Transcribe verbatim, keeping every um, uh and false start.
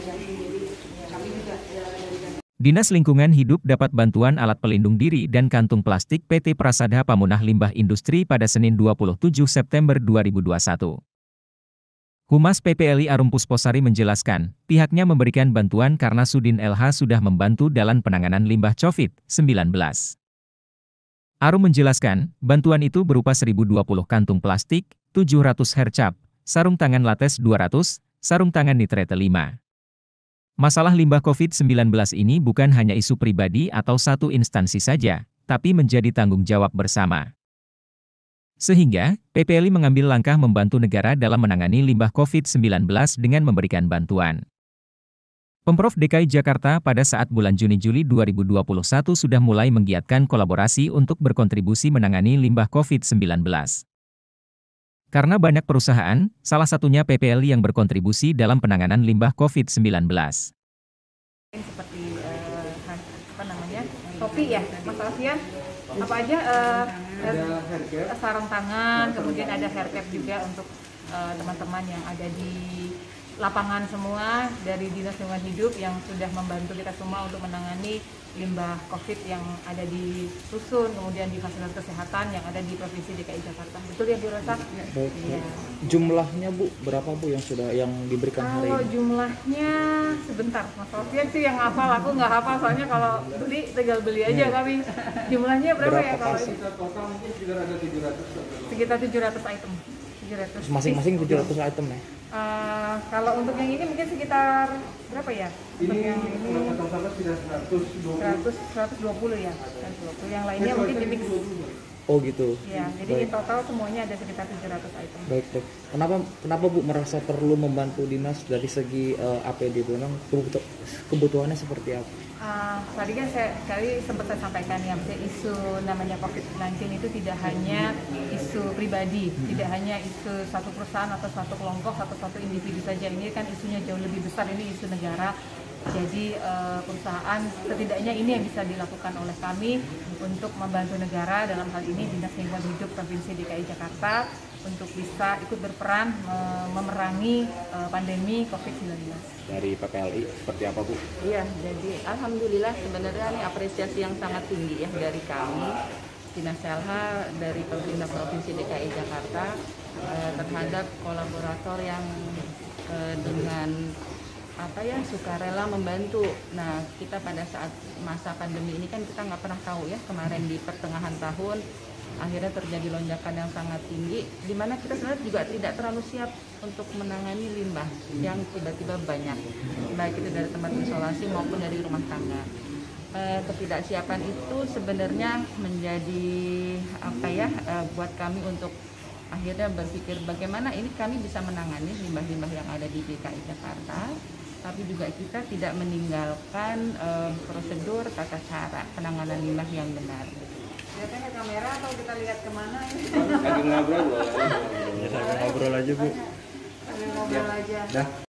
Dinas Lingkungan Hidup dapat bantuan alat pelindung diri dan kantung plastik P T Prasada Pamunah Limbah Industri pada Senin dua puluh tujuh September dua ribu dua puluh satu. Humas P P L I Arum Pusposari menjelaskan, pihaknya memberikan bantuan karena Sudin L H sudah membantu dalam penanganan limbah COVID sembilan belas. Arum menjelaskan, bantuan itu berupa seribu dua puluh kantung plastik, tujuh ratus hercap, sarung tangan latex dua ratus, sarung tangan nitrate lima. Masalah limbah COVID sembilan belas ini bukan hanya isu pribadi atau satu instansi saja, tapi menjadi tanggung jawab bersama. Sehingga, P P L I mengambil langkah membantu negara dalam menangani limbah COVID sembilan belas dengan memberikan bantuan. Pemprov D K I Jakarta pada saat bulan Juni-Juli dua ribu dua puluh satu sudah mulai menggiatkan kolaborasi untuk berkontribusi menangani limbah COVID sembilan belas. Karena banyak perusahaan, salah satunya P P L I yang berkontribusi dalam penanganan limbah COVID sembilan belas. Seperti uh, apa namanya, topi ya, Mas Alfian, apa aja, uh, uh, sarung tangan, kemudian ada hair cap juga untuk teman-teman uh, yang ada di lapangan semua dari Dinas Lingkungan Hidup yang sudah membantu kita semua untuk menangani limbah COVID yang ada di Rusun, kemudian di fasilitas kesehatan yang ada di Provinsi D K I Jakarta. Betul ya Bu Rosa? Baik. Ya. Jumlahnya Bu, berapa Bu yang sudah yang diberikan hari ini? Kalau jumlahnya sebentar, Mas Sofian sih yang hafal, aku nggak hafal soalnya kalau beli tinggal beli aja hmm. kami. Jumlahnya berapa, berapa ya kalau ini? Total mungkin sekitar ada tujuh ratus. Sekitar tujuh ratus item. Masing-masing tujuh ratus item ya? Uh, kalau untuk yang ini mungkin sekitar berapa ya? Untuk ini yang ini seratus, seratus dua puluh ya. seratus dua puluh. Yang lainnya mungkin di mix. Oh gitu. Ya, jadi in total semuanya ada sekitar tujuh ratus item. Baik, baik. Kenapa kenapa Bu merasa perlu membantu dinas dari segi uh, A P D itu? Memang kebutuhannya seperti apa? Uh, tadi kan saya kali sempat saya sampaikan ya, isu namanya COVID sembilan belas itu tidak hanya isu pribadi, hmm. tidak hanya isu satu perusahaan atau satu kelompok atau satu individu saja. Ini kan isunya jauh lebih besar, ini isu negara. Jadi uh, perusahaan setidaknya ini yang bisa dilakukan oleh kami untuk membantu negara, dalam hal ini Dinas Lingkungan Hidup Provinsi D K I Jakarta untuk bisa ikut berperan uh, memerangi uh, pandemi COVID sembilan belas. Dari P P L I seperti apa Bu? Iya, jadi alhamdulillah sebenarnya ini apresiasi yang sangat tinggi ya dari kami Dinas L H dari pemerintah Provinsi D K I Jakarta uh, terhadap kolaborator yang uh, dengan apa ya sukarela membantu. Nah, kita pada saat masa pandemi ini kan kita nggak pernah tahu ya, kemarin di pertengahan tahun akhirnya terjadi lonjakan yang sangat tinggi, di mana kita sebenarnya juga tidak terlalu siap untuk menangani limbah yang tiba-tiba banyak, baik itu dari tempat isolasi maupun dari rumah tangga. E, ketidaksiapan itu sebenarnya menjadi apa ya e, buat kami untuk akhirnya berpikir bagaimana ini kami bisa menangani limbah-limbah yang ada di D K I Jakarta, tapi juga kita tidak meninggalkan e, prosedur tata cara penanganan limbah yang benar. Lihatnya ke kamera atau kita lihat kemana ini? Lagi ngobrol boleh. Ya, saya ngobrol aja Bu. Ngobrol aja. Dah.